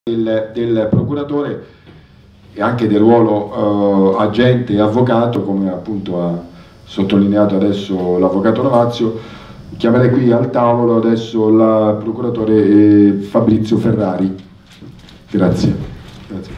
del procuratore e anche del ruolo agente e avvocato, come appunto ha sottolineato adesso l'avvocato Novazio. Chiamerei qui al tavolo adesso il procuratore Fabrizio Ferrari. Grazie. Grazie.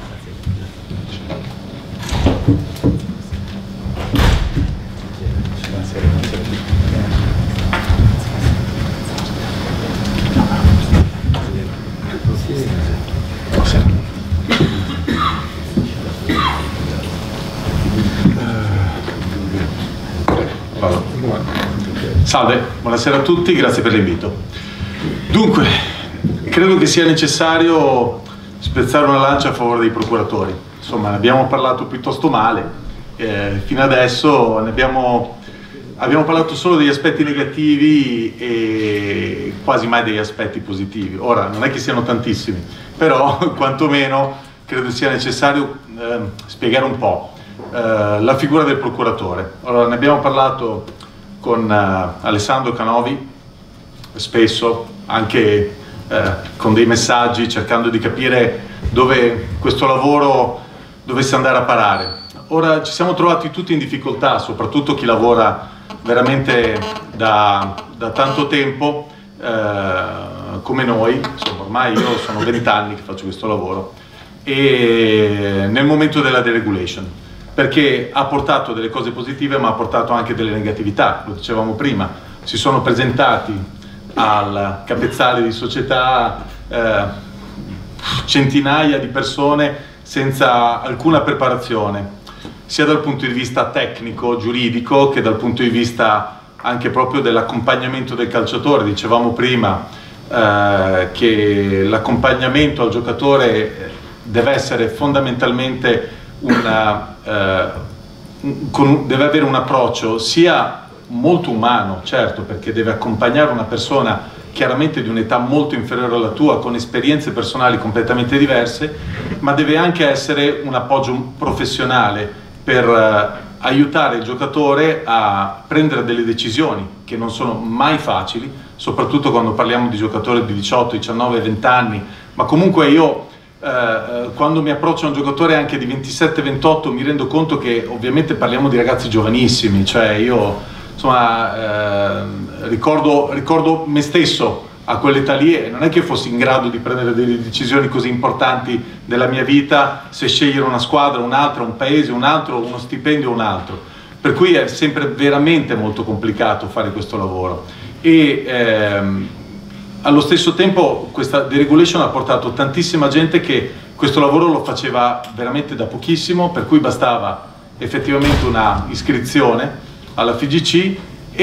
Salve, buonasera a tutti, grazie per l'invito. Dunque, credo che sia necessario spezzare una lancia a favore dei procuratori. Insomma, ne abbiamo parlato piuttosto male, fino adesso abbiamo parlato solo degli aspetti negativi e quasi mai degli aspetti positivi. Ora, non è che siano tantissimi, però quantomeno credo sia necessario spiegare un po' la figura del procuratore. Allora, ne abbiamo parlato con Alessandro Canovi, spesso anche con dei messaggi, cercando di capire dove questo lavoro dovesse andare a parare. Ora ci siamo trovati tutti in difficoltà, soprattutto chi lavora veramente da tanto tempo come noi. Insomma, ormai io sono 20 anni che faccio questo lavoro, e nel momento della deregulation, perché ha portato delle cose positive ma ha portato anche delle negatività. Lo dicevamo prima, si sono presentati al capezzale di società centinaia di persone senza alcuna preparazione, sia dal punto di vista tecnico, giuridico, che dal punto di vista anche proprio dell'accompagnamento del calciatore. Dicevamo prima che l'accompagnamento al giocatore deve essere fondamentalmente deve avere un approccio sia molto umano, certo, perché deve accompagnare una persona chiaramente di un'età molto inferiore alla tua, con esperienze personali completamente diverse, ma deve anche essere un appoggio professionale per aiutare il giocatore a prendere delle decisioni che non sono mai facili, soprattutto quando parliamo di giocatori di 18, 19, 20 anni, ma comunque io quando mi approccio a un giocatore anche di 27-28 mi rendo conto che ovviamente parliamo di ragazzi giovanissimi. Cioè io insomma ricordo me stesso a quell'età lì, e non è che fossi in grado di prendere delle decisioni così importanti della mia vita, se scegliere una squadra, un'altra, un paese, un altro, uno stipendio o un altro. Per cui è sempre veramente molto complicato fare questo lavoro, e allo stesso tempo questa deregulation ha portato tantissima gente che questo lavoro lo faceva veramente da pochissimo, per cui bastava effettivamente una iscrizione alla FIGC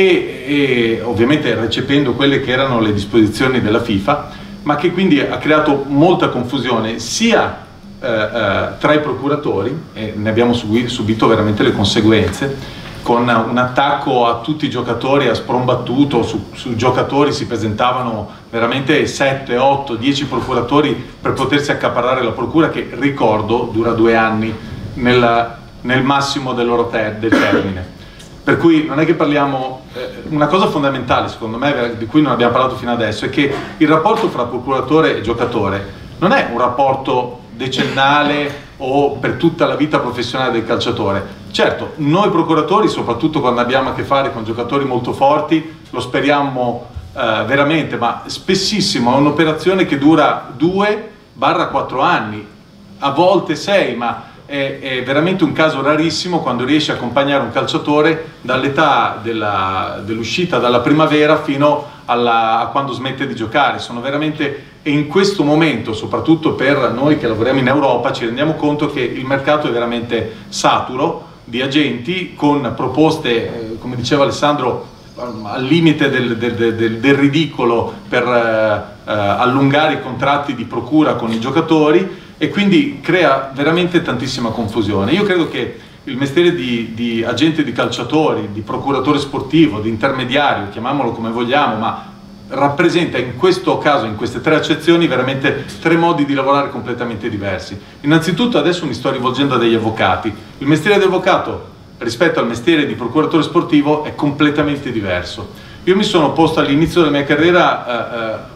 e ovviamente recependo quelle che erano le disposizioni della FIFA, ma che quindi ha creato molta confusione sia tra i procuratori, e ne abbiamo subito veramente le conseguenze, con un attacco a tutti i giocatori a sprombattuto. Su giocatori si presentavano veramente 7, 8, 10 procuratori per potersi accaparrare la procura, che ricordo dura 2 anni nel massimo del termine. Per cui non è che parliamo, una cosa fondamentale secondo me di cui non abbiamo parlato fino adesso è che il rapporto fra procuratore e giocatore non è un rapporto decennale o per tutta la vita professionale del calciatore. Certo, noi procuratori, soprattutto quando abbiamo a che fare con giocatori molto forti, lo speriamo veramente, ma spessissimo è un'operazione che dura 2-4 anni, a volte 6, ma è veramente un caso rarissimo quando riesci a accompagnare un calciatore dall'età dell'uscita dalla primavera fino a quando smette di giocare. Sono veramente, e in questo momento, soprattutto per noi che lavoriamo in Europa, ci rendiamo conto che il mercato è veramente saturo di agenti con proposte, come diceva Alessandro, al limite del ridicolo, per allungare i contratti di procura con i giocatori, e quindi crea veramente tantissima confusione. Io credo che il mestiere di agente di calciatori, di procuratore sportivo, di intermediario, chiamiamolo come vogliamo, ma rappresenta in questo caso, in queste 3 accezioni, veramente 3 modi di lavorare completamente diversi. Innanzitutto adesso mi sto rivolgendo a degli avvocati. Il mestiere di avvocato rispetto al mestiere di procuratore sportivo è completamente diverso. Io mi sono posto all'inizio della mia carriera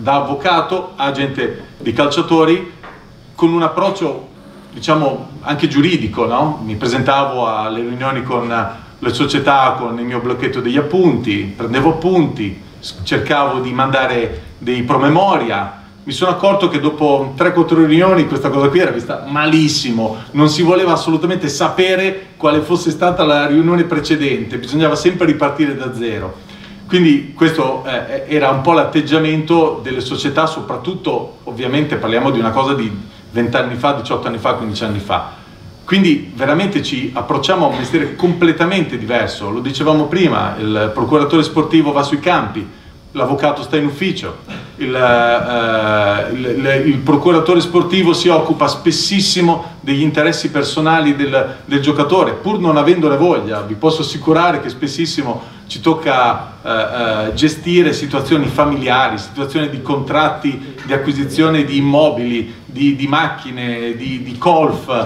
da avvocato, agente di calciatori, con un approccio, diciamo, anche giuridico, no? Mi presentavo alle riunioni con le società con il mio blocchetto degli appunti, prendevo appunti, cercavo di mandare dei promemoria. Mi sono accorto che dopo 3-4 riunioni questa cosa qui era vista malissimo, non si voleva assolutamente sapere quale fosse stata la riunione precedente, bisognava sempre ripartire da zero. Quindi questo era un po' l'atteggiamento delle società, soprattutto, ovviamente parliamo di una cosa di 20 anni fa, 18 anni fa, 15 anni fa. Quindi veramente ci approcciamo a un mestiere completamente diverso. Lo dicevamo prima, il procuratore sportivo va sui campi, l'avvocato sta in ufficio, il procuratore sportivo si occupa spessissimo degli interessi personali del giocatore, pur non avendone voglia. Vi posso assicurare che spessissimo ci tocca gestire situazioni familiari, situazioni di contratti di acquisizione di immobili, di macchine, di golf,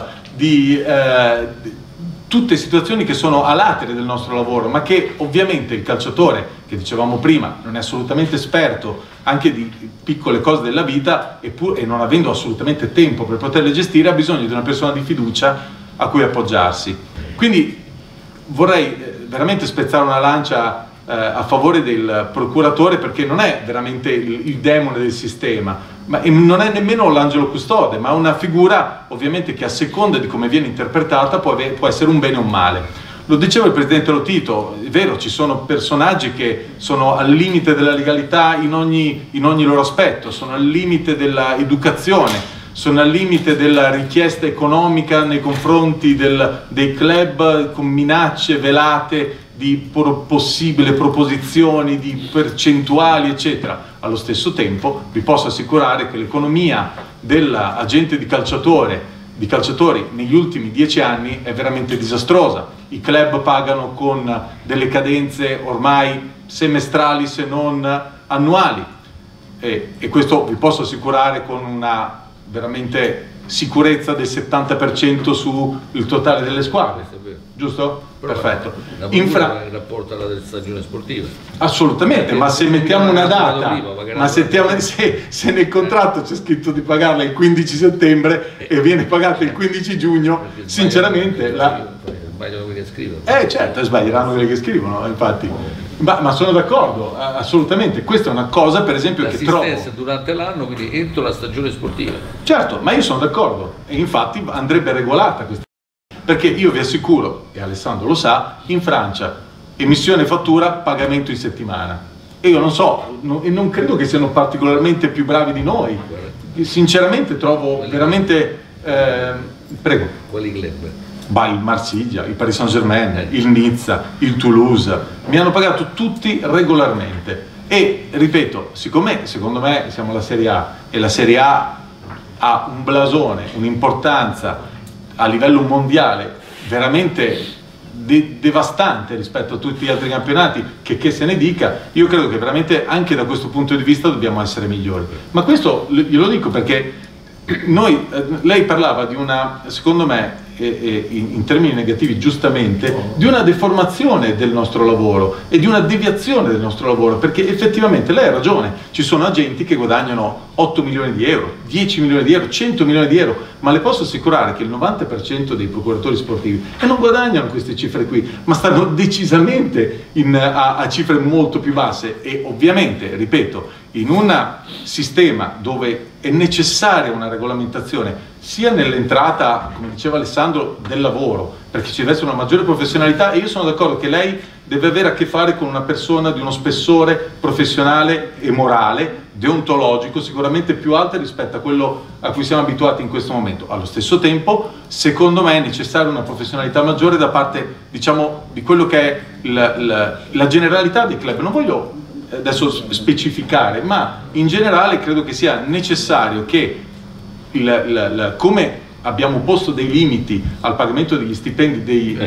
tutte situazioni che sono a latere del nostro lavoro, ma che ovviamente il calciatore, che dicevamo prima, non è assolutamente esperto anche di piccole cose della vita, e non avendo assolutamente tempo per poterle gestire, ha bisogno di una persona di fiducia a cui appoggiarsi. Quindi vorrei veramente spezzare una lancia a favore del procuratore, perché non è veramente il demone del sistema, ma non è nemmeno l'angelo custode, ma una figura ovviamente che a seconda di come viene interpretata può essere un bene o un male. Lo diceva il presidente Lotito, è vero, ci sono personaggi che sono al limite della legalità in ogni loro aspetto, sono al limite dell'educazione, sono al limite della richiesta economica nei confronti dei club, con minacce velate di possibili proposizioni, di percentuali, eccetera. Allo stesso tempo vi posso assicurare che l'economia dell'agente di calciatori negli ultimi 10 anni è veramente disastrosa. I club pagano con delle cadenze ormai semestrali se non annuali, e questo vi posso assicurare con una veramente sicurezza del 70% sul totale delle squadre, giusto? Perfetto. In rapporto alla stagione sportiva. Assolutamente, ma se mettiamo una data, se nel contratto c'è scritto di pagarla il 15 settembre e viene pagata il 15 giugno, sinceramente sbagliano quelli che scrivono. Certo, sbaglieranno quelli che scrivono, infatti. Ma sono d'accordo, assolutamente. Questa è una cosa, per esempio, che trovo durante l'anno, quindi entro la stagione sportiva. Certo, ma io sono d'accordo, e infatti andrebbe regolata questa. Perché io vi assicuro, e Alessandro lo sa, in Francia emissione fattura, pagamento in settimana. E io non so, e non credo che siano particolarmente più bravi di noi. Sinceramente trovo veramente... prego. Quali club? Il Marsiglia, il Paris Saint-Germain, il Nizza, il Toulouse, mi hanno pagato tutti regolarmente. E ripeto, siccome secondo me siamo la Serie A, e la Serie A ha un blasone, un'importanza a livello mondiale veramente devastante rispetto a tutti gli altri campionati, che se ne dica, io credo che veramente anche da questo punto di vista dobbiamo essere migliori. Ma questo glielo dico perché lei parlava di una, secondo me, in termini negativi giustamente, di una deformazione del nostro lavoro e di una deviazione del nostro lavoro, perché effettivamente lei ha ragione, ci sono agenti che guadagnano 8 milioni di euro, 10 milioni di euro, 100 milioni di euro, ma le posso assicurare che il 90% dei procuratori sportivi non guadagnano queste cifre qui, ma stanno decisamente a cifre molto più basse. E ovviamente, ripeto, in un sistema dove è necessaria una regolamentazione sia nell'entrata, come diceva Alessandro, del lavoro, perché ci deve essere una maggiore professionalità, e io sono d'accordo che lei deve avere a che fare con una persona di uno spessore professionale e morale, deontologico, sicuramente più alto rispetto a quello a cui siamo abituati in questo momento. Allo stesso tempo, secondo me, è necessaria una professionalità maggiore da parte, diciamo, di quello che è la generalità dei club. Non voglio adesso specificare, ma in generale credo che sia necessario che come abbiamo posto dei limiti al pagamento degli stipendi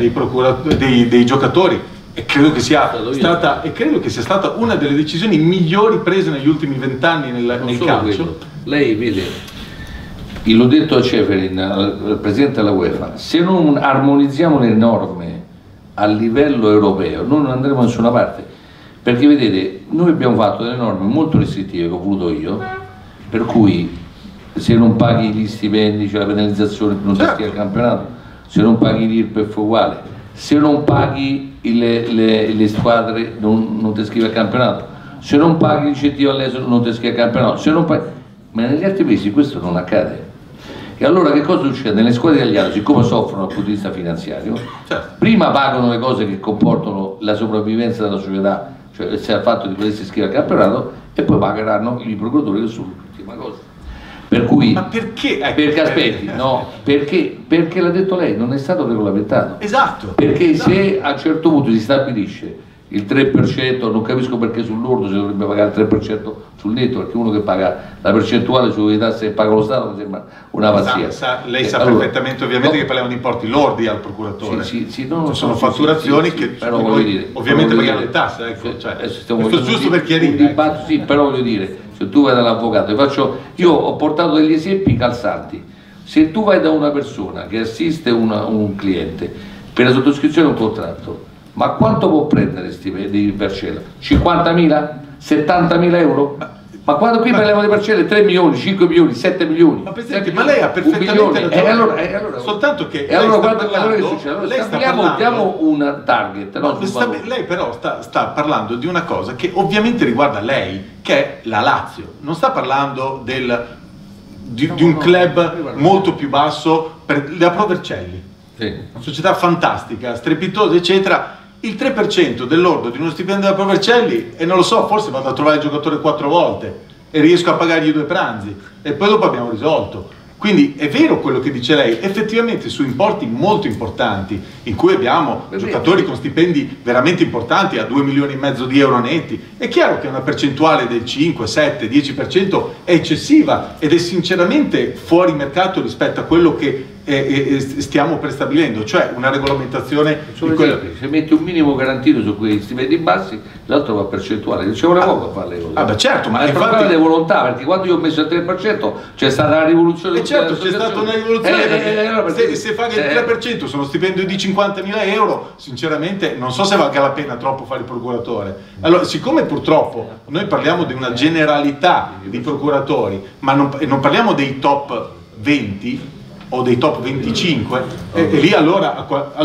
dei giocatori, e credo che sia stata una delle decisioni migliori prese negli ultimi 20 anni nel calcio. Lei vede, l'ho detto a Ceferin, al presidente della UEFA, se non armonizziamo le norme a livello europeo noi non andremo da nessuna parte, perché vedete, noi abbiamo fatto delle norme molto restrittive che ho voluto io, per cui se non paghi gli stipendi, cioè la penalizzazione non ti iscrivi al campionato, se non paghi l'IRPEF uguale, se non paghi le squadre non ti iscrivi al campionato, se non paghi l'incentivo all'esero non ti iscrivi al campionato, se non paghi... ma negli altri paesi questo non accade. E allora che cosa succede? Nelle squadre italiane, siccome soffrono dal punto di vista finanziario, prima pagano le cose che comportano la sopravvivenza della società, cioè se il fatto di potersi iscrivere al campionato, e poi pagheranno i procuratori che sono l'ultima cosa. Per cui, ma perché? Perché aspetti, no, perché l'ha detto lei, non è stato regolamentato. Esatto. Perché se a un certo punto si stabilisce il 3%, non capisco perché sul lordo si dovrebbe pagare il 3% sul netto, perché uno che paga la percentuale sulle tasse che paga lo Stato mi sembra una pazzia. Lei sa allora, perfettamente ovviamente che parliamo di importi lordi al procuratore. Sono fatturazioni che però voglio dire, ovviamente paghiamo le tasse, ecco, cioè, questo giusto per chiarire. Sì, però voglio dire, se tu vai dall'avvocato, io ho portato degli esempi calzanti. Se tu vai da una persona che assiste un cliente per la sottoscrizione di un contratto, ma quanto può prendere di parcella? 50.000? 70.000 euro? Ma quando qui parliamo di parcelle 3 milioni, 5 milioni, 7 milioni. Ma lei ha perfettamente ragione. Allora, soltanto che diamo un target. Lei però sta parlando di una cosa che ovviamente riguarda lei, che è la Lazio. Non sta parlando di un club molto più basso, la Pro Vercelli. Una società fantastica, strepitosa, eccetera. Il 3% del lordo di uno stipendio della Pro Vercelli, e non lo so, forse vado a trovare il giocatore 4 volte e riesco a pagargli 2 pranzi e poi dopo abbiamo risolto. Quindi è vero quello che dice lei, effettivamente su importi molto importanti, in cui abbiamo giocatori con stipendi veramente importanti a 2 milioni e mezzo di euro netti, è chiaro che una percentuale del 5, 7, 10% è eccessiva ed è sinceramente fuori mercato rispetto a quello che stiamo prestabilendo, cioè una regolamentazione di se metti un minimo garantito su quei stipendi bassi, l'altro va percentuale, c'è una poco a fare le cose. Ah beh certo, ma è un problema di volontà, perché quando io ho messo il 3% c'è stata la rivoluzione. Certo, c'è stata una rivoluzione, perché se paga il 3% su uno stipendio di 50.000 euro, sinceramente non so se valga la pena troppo fare il procuratore. Allora, siccome purtroppo noi parliamo di una generalità di procuratori, ma non parliamo dei top 20 o dei top 25, e lì allora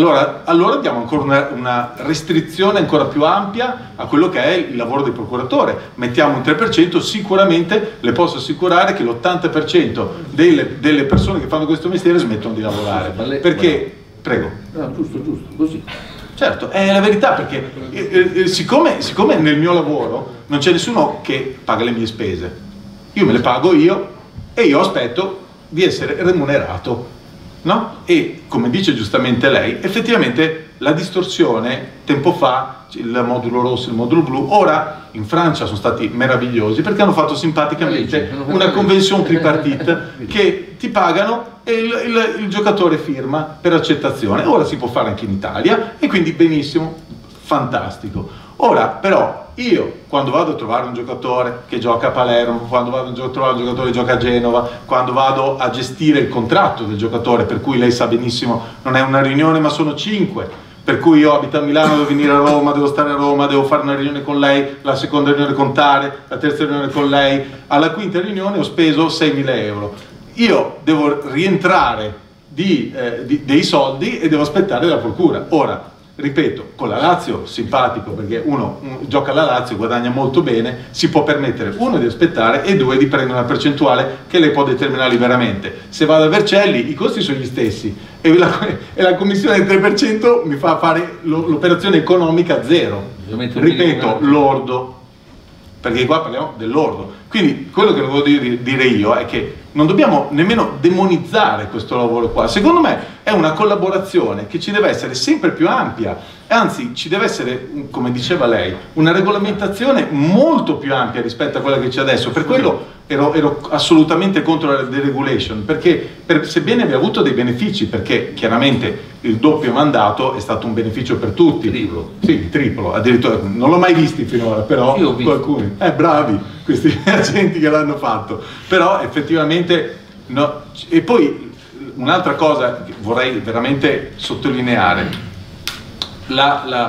diamo ancora una restrizione ancora più ampia a quello che è il lavoro del procuratore. Mettiamo un 3%, sicuramente le posso assicurare che l'80% delle persone che fanno questo mestiere smettono di lavorare, perché, prego. No, giusto, così. Certo, è la verità, perché siccome nel mio lavoro non c'è nessuno che paga le mie spese, io me le pago io e io aspetto di essere remunerato, no? E come dice giustamente lei, effettivamente la distorsione tempo fa, il modulo rosso e il modulo blu, ora in Francia sono stati meravigliosi perché hanno fatto simpaticamente una convention tripartite che ti pagano e il giocatore firma per accettazione. Ora si può fare anche in Italia e quindi benissimo, fantastico. Ora però io quando vado a trovare un giocatore che gioca a Palermo, quando vado a trovare un giocatore che gioca a Genova, quando vado a gestire il contratto del giocatore, per cui lei sa benissimo non è una riunione ma sono 5, per cui io abito a Milano, devo venire a Roma, devo stare a Roma, devo fare una riunione con lei, la seconda riunione con Tare, la terza riunione con lei, alla quinta riunione ho speso 6.000 euro. Io devo rientrare dei soldi e devo aspettare la procura. Ora, ripeto, con la Lazio simpatico, perché uno gioca alla Lazio, guadagna molto bene, si può permettere uno di aspettare e due di prendere una percentuale che lei può determinare liberamente. Se vado a Vercelli i costi sono gli stessi e la commissione del 3% mi fa fare l'operazione economica zero, ripeto, lordo, perché qua parliamo dell'ordo. Quindi quello che volevo dire io è che non dobbiamo nemmeno demonizzare questo lavoro qua. Secondo me è una collaborazione che ci deve essere sempre più ampia, anzi ci deve essere, come diceva lei, una regolamentazione molto più ampia rispetto a quella che c'è adesso. Per quello ero assolutamente contro la deregulation, perché sebbene abbia avuto dei benefici, perché chiaramente il doppio mandato è stato un beneficio per tutti. Triplo. Sì, triplo, addirittura non l'ho mai visti finora, però qualcuno, bravi questi agenti che l'hanno fatto, però effettivamente no. E poi un'altra cosa che vorrei veramente sottolineare,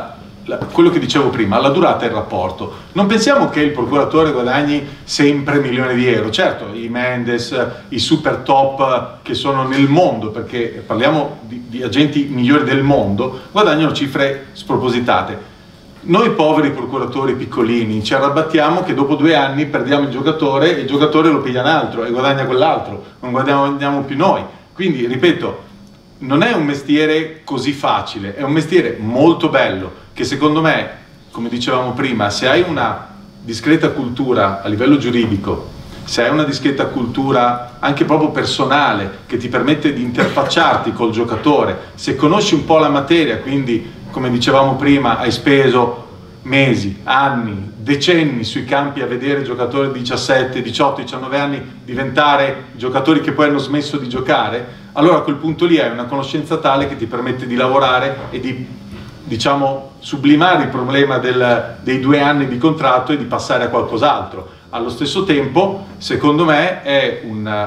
quello che dicevo prima, la durata è il rapporto. Non pensiamo che il procuratore guadagni sempre milioni di euro. Certo, i Mendes, i super top che sono nel mondo, perché parliamo di agenti migliori del mondo, guadagnano cifre spropositate. Noi poveri procuratori piccolini ci arrabattiamo che dopo 2 anni perdiamo il giocatore e il giocatore lo piglia un altro e guadagna quell'altro, non guadagniamo più noi. Quindi, ripeto, non è un mestiere così facile, è un mestiere molto bello che secondo me, come dicevamo prima, se hai una discreta cultura a livello giuridico, se hai una discreta cultura anche proprio personale che ti permette di interfacciarti col giocatore, se conosci un po' la materia, quindi come dicevamo prima hai speso mesi, anni, decenni sui campi a vedere giocatori di 17, 18, 19 anni diventare giocatori che poi hanno smesso di giocare, allora a quel punto lì hai una conoscenza tale che ti permette di lavorare e di, diciamo, sublimare il problema dei 2 anni di contratto e di passare a qualcos'altro. Allo stesso tempo, secondo me, è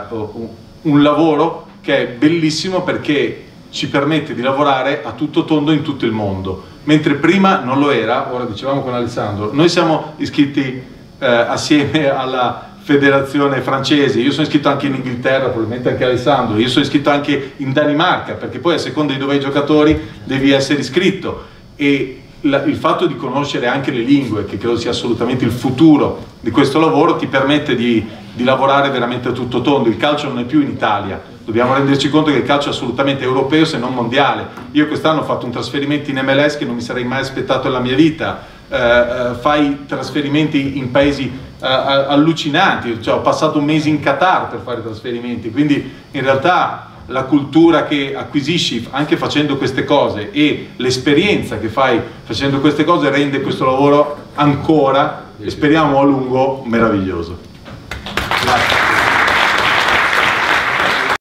un lavoro che è bellissimo perché ci permette di lavorare a tutto tondo in tutto il mondo, mentre prima non lo era. Ora dicevamo con Alessandro, noi siamo iscritti assieme alla federazione francese, io sono iscritto anche in Inghilterra, probabilmente anche Alessandro, io sono iscritto anche in Danimarca, perché poi a seconda di dove hai giocatori devi essere iscritto, e il fatto di conoscere anche le lingue, che credo sia assolutamente il futuro di questo lavoro, ti permette di lavorare veramente a tutto tondo. Il calcio non è più in Italia, dobbiamo renderci conto che il calcio è assolutamente europeo se non mondiale. Io quest'anno ho fatto un trasferimento in MLS che non mi sarei mai aspettato nella mia vita, fai trasferimenti in paesi allucinanti, cioè ho passato un mese in Qatar per fare trasferimenti, quindi in realtà la cultura che acquisisci anche facendo queste cose e l'esperienza che fai facendo queste cose rende questo lavoro ancora, e speriamo a lungo, meraviglioso.